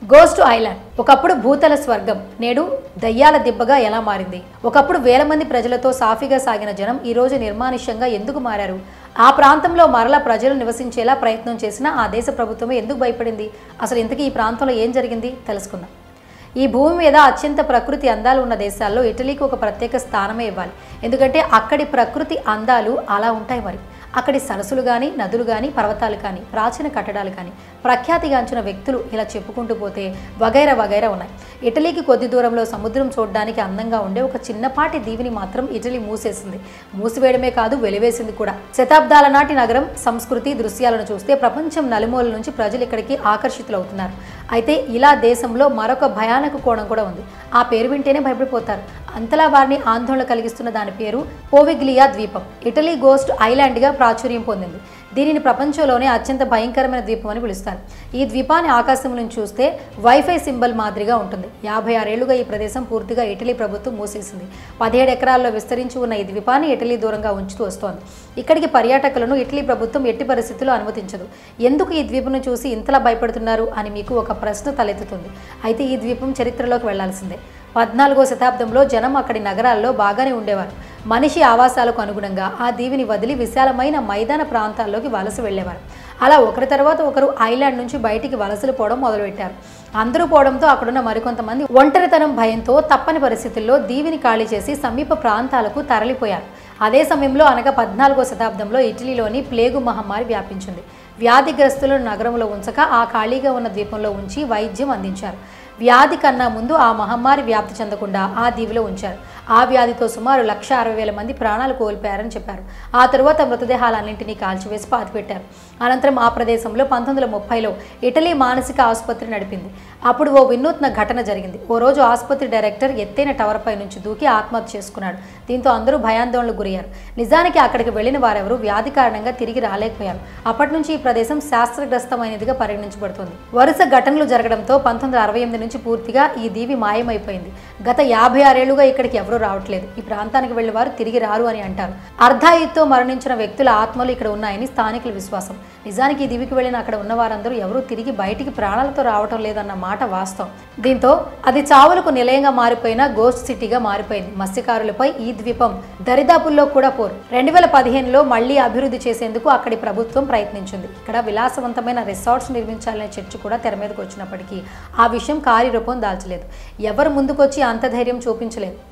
Ghost island ఒకప్పుడు భూతల స్వర్గం నేడు దయ్యాల దిబ్బగా ఎలా మారింది? ఒకప్పుడు వేల మంది ప్రజలతో సాఫీగా సాగిన జనం ఈ రోజు నిర్మానుష్యంగా ఎందుకు మారారు? ఆ ప్రాంతంలో మరలా ప్రజలు నివసించేలా ప్రయత్నం చేసినా ఆ దేశ ప్రభుత్వమే ఎందుకు భయపడింది? అసలు ఇంతకీ ఈ ప్రాంతంలో ఏం జరిగింది తెలుసుకుందాం. ఈ భూమి మీద అత్యంత ప్రకృతి అందాలు ఉన్న దేశాల్లో ఇటలీకి ఒక ప్రత్యేక స్థానమే ఇవ్వాలి. ఎందుకంటే అక్కడి ప్రకృతి అందాలు అలా ఉంటాయి. మరి అక్కడి సరస్సులు కానీ, నదులు కానీ, పర్వతాలు కానీ, ప్రాచీన కట్టడాలు కానీ, ప్రఖ్యాతిగాంచిన వ్యక్తులు ఇలా చెప్పుకుంటూ పోతే వగైరా వగైరా ఉన్నాయి. ఇటలీకి కొద్ది దూరంలో సముద్రం చూడడానికి అందంగా ఉండే ఒక చిన్నపాటి దీవిని మాత్రం ఇటలీ మూసేసింది. మూసివేయడమే కాదు, వెలివేసింది కూడా. శతాబ్దాల నాటి నగరం, సంస్కృతి, దృశ్యాలను చూస్తే ప్రపంచం నలుమూల నుంచి ప్రజలు ఇక్కడికి ఆకర్షితులవుతున్నారు. అయితే ఇలా దేశంలో మరొక భయానక కోణం కూడా ఉంది. ఆ పేరు వింటేనే భయపడిపోతారు. అంతలా వారిని ఆందోళన కలిగిస్తున్న దాని పేరు పోవిగ్లియా ద్వీపం. ఇటలీ గోస్ట్ ఐలాండ్గా ప్రాచుర్యం పొందింది. దీనిని ప్రపంచంలోనే అత్యంత భయంకరమైన ద్వీపం అని పిలుస్తారు. ఈ ద్వీపాన్ని ఆకాశం నుంచి చూస్తే వైఫై సింబల్ మాదిరిగా ఉంటుంది. 56 ఏళ్లుగా ఈ ప్రదేశం పూర్తిగా ఇటలీ ప్రభుత్వం మూసేసింది. 17 ఎకరాల్లో విస్తరించి ఉన్న ఈ ద్వీపాన్ని ఇటలీ దూరంగా ఉంచుతూ వస్తోంది. ఇక్కడికి పర్యాటకులను ఇటలీ ప్రభుత్వం ఎట్టి పరిస్థితుల్లో అనుమతించదు. ఎందుకు ఈ ద్వీపంను చూసి ఇంతలా భయపడుతున్నారు అని మీకు ఒక ప్రశ్న తలెత్తుతుంది. అయితే ఈ ద్వీపం చరిత్రలోకి వెళ్లాల్సిందే. 14వ శతాబ్దంలో జనం అక్కడి నగరాల్లో బాగానే ఉండేవారు. మనిషి ఆవాసాలకు అనుగుణంగా ఆ దీవిని వదిలి విశాలమైన మైదాన ప్రాంతాల్లోకి వలస వెళ్లేవారు. అలా ఒకరి తర్వాత ఒకరు ఐలాండ్ నుంచి బయటికి వలసలు పోవడం మొదలుపెట్టారు. అందరూ పోవడంతో అక్కడున్న మరికొంతమంది ఒంటరితనం భయంతో తప్పని పరిస్థితుల్లో దీవిని ఖాళీ చేసి సమీప ప్రాంతాలకు తరలిపోయారు. అదే సమయంలో అనగా 14వ శతాబ్దంలో ఇటలీలోని ప్లేగు మహమ్మారి వ్యాపించింది. వ్యాధిగ్రస్తులను నగరంలో ఉంచక ఆ ఖాళీగా ఉన్న ద్వీపంలో ఉంచి వైద్యం అందించారు. వ్యాధి కన్నా ముందు ఆ మహమ్మారి వ్యాప్తి చెందకుండా ఆ దీవిలో ఉంచారు. ఆ వ్యాధితో సుమారు 1,60,000 మంది ప్రాణాలు కోల్పోయారని చెప్పారు. ఆ తరువాత మృతదేహాలన్నింటినీ కాల్చివేసి పాతిపెట్టారు. అనంతరం ఆ ప్రదేశంలో 1930లో ఇటలీ మానసిక ఆసుపత్రి నడిపింది. అప్పుడు ఓ వినూత్న ఘటన జరిగింది. ఓ రోజు ఆసుపత్రి డైరెక్టర్ ఎత్తైన టవర్పై నుంచి దూకి ఆత్మహత్య చేసుకున్నాడు. దీంతో అందరూ భయాందోళనకు గురయ్యారు. నిజానికి అక్కడికి వెళ్లిన వారెవరూ వ్యాధి కారణంగా తిరిగి రాలేకపోయారు. అప్పటి నుంచి ఈ ప్రదేశం శాస్త్రగ్రస్తమైనదిగా పరిగణించబడుతుంది. వరుస ఘటనలు జరగడంతో 1968 నుంచి పూర్తిగా ఈ దీవి మాయమైపోయింది. గత 56 ఏళ్లుగా ఇక్కడికి ఎవరూ రావట్లేదు. ఈ ప్రాంతానికి వెళ్లే వారు తిరిగి రారు అని అంటారు. అర్ధాయుతో మరణించిన వ్యక్తుల ఆత్మలు ఇక్కడ ఉన్నాయని స్థానికుల విశ్వాసం. నిజానికి ఈ దీవికి వెళ్లిన అక్కడ ఉన్న వారందరూ ఎవరూ తిరిగి బయటికి ప్రాణాలతో రావటం లేదన్న మాట వాస్తవం. దీంతో అది చావులకు నిలయంగా మారిపోయిన గోస్ట్ సిటీగా మారిపోయింది. మత్స్యకారులపై ఈ ద్వీపం దరిదాపుల్లో కూడా పోరు. 2015లో మళ్లీ అభివృద్ధి చేసేందుకు అక్కడి ప్రభుత్వం ప్రయత్నించింది. ఇక్కడ విలాసవంతమైన రిసార్ట్స్ నిర్మించాలనే చర్చ కూడా తెర మీదకు వచ్చినప్పటికీ ఆ విషయం కార్యరూపం దాల్చలేదు. ఎవరు ముందుకొచ్చి అంత ధైర్యం చూపించలేదు.